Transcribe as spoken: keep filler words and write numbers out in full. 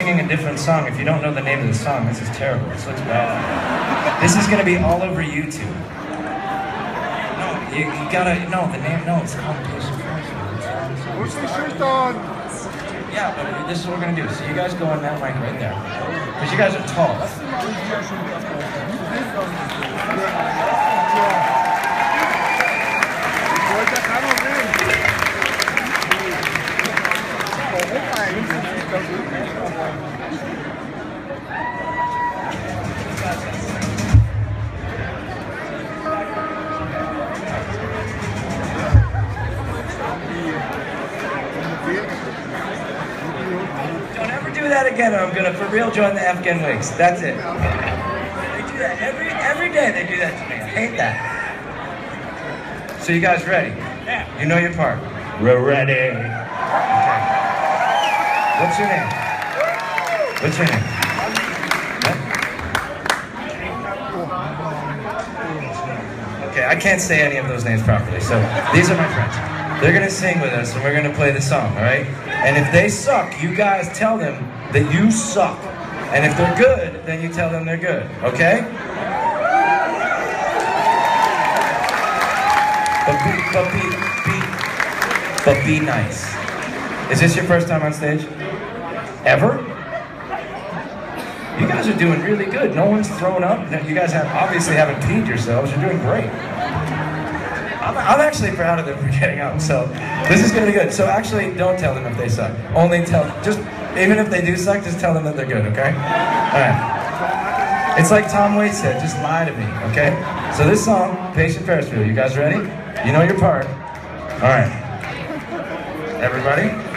singing a different song. If you don't know the name of the song, this is terrible. This looks bad. This is gonna be all over YouTube. No, you, you gotta, no, the name, no, it's called Patient Ferris. What's the shirt on? Yeah, but this is what we're gonna do. So you guys go on that mic right there. Because you guys are tall. Don't ever do that again, or I'm gonna for real join the Afghan Wigs. That's it. They do that every every day. They do that to me. I hate that. So you guys ready? Yeah. You know your part. We're ready. Okay. What's your name? What's your name? What? Okay, I can't say any of those names properly. So these are my friends. They're gonna sing with us, and we're gonna play the song. All right? And if they suck, you guys tell them that you suck. And if they're good, then you tell them they're good. Okay? But be, but be, be, but be nice. Is this your first time on stage? Ever? You guys are doing really good. No one's thrown up. You guys have obviously haven't peed yourselves. You're doing great. I'm, I'm actually proud of them for getting up. So this is gonna be good. So actually, don't tell them if they suck. Only tell, just even if they do suck, just tell them that they're good. Okay? All right. It's like Tom Waits said. Just lie to me. Okay? So this song, Patient Ferris. You guys ready? You know your part. All right. Everybody?